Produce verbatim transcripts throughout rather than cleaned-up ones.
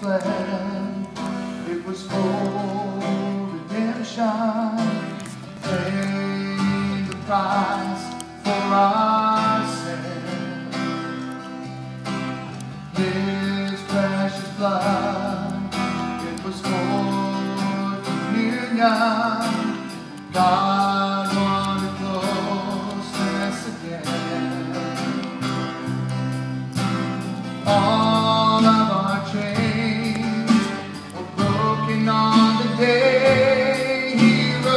fled. It was for redemption, paying the price for our sin. His precious blood, it was for communion. God wanted closeness again. All of our chains were broken on the day He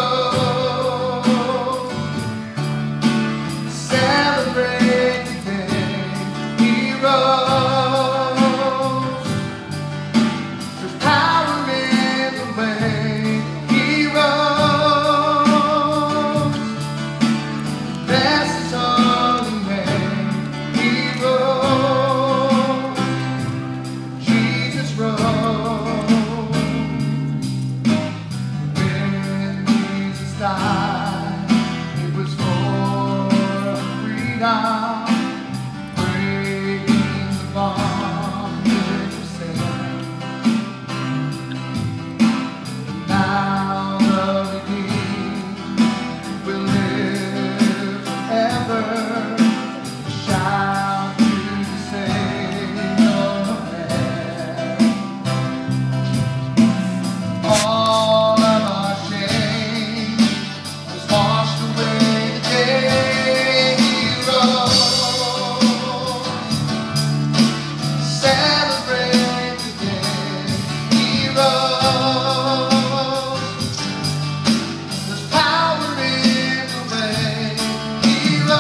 rose. Celebrate the day He rose. There's power in the way He rose. Bless His holy name. He rose. Jesus rose. When Jesus died, it was for freedom, breaking the bondage of sin. Now the redeemed will live forever, shout to the Savior of heaven. All of our shame was washed away the day He rose. Celebrate the day He rose. There's power in the way He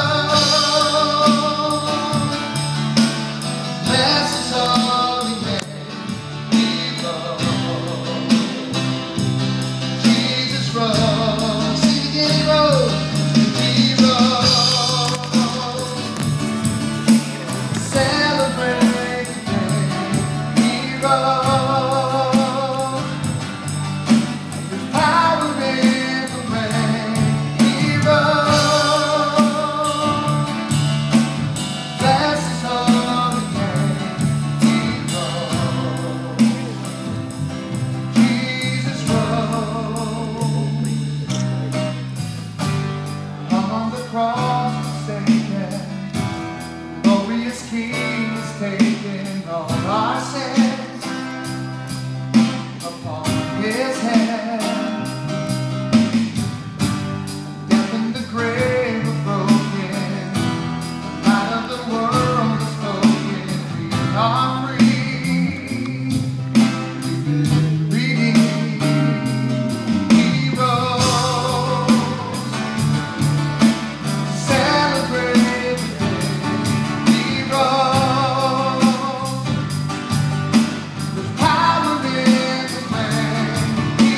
rose. Bless His holy name. He rose. Jesus rose. Sing again, He rose. He rose. Celebrate the day He rose. There's power in the way He rose. Bless His holy name. He rose. Jesus rose. Hung on the cross, forsaken, glorious King has taken all our sins upon His head. Death and the grave were broken, the light of the world is spoken. We are free, we've been redeemed. He rose. Celebrate the day He rose. There's power in the way He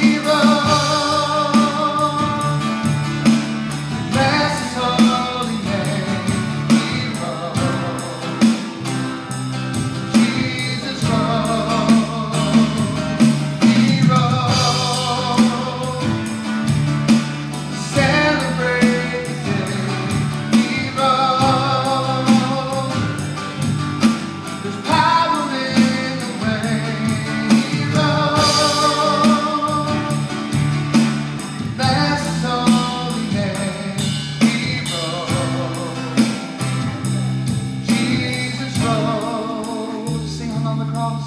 rose. Bless His holy name. He rose. Jesus rose. He rose. Celebrate the day He rose. There's power in the way He rose. Bless His holy name. He rose. Jesus rose. Sing, hung on the cross.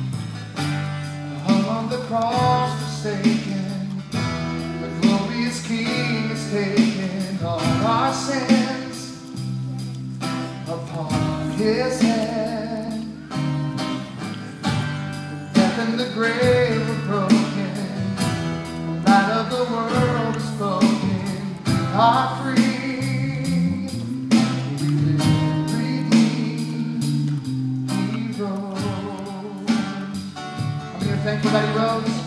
Hung on the cross, forsaken. The glorious King has taken all our sins upon His head. Death and the grave were broken, the light of the world is spoken. We are free, we've been redeemed. He rose. How many are thankful that He rose?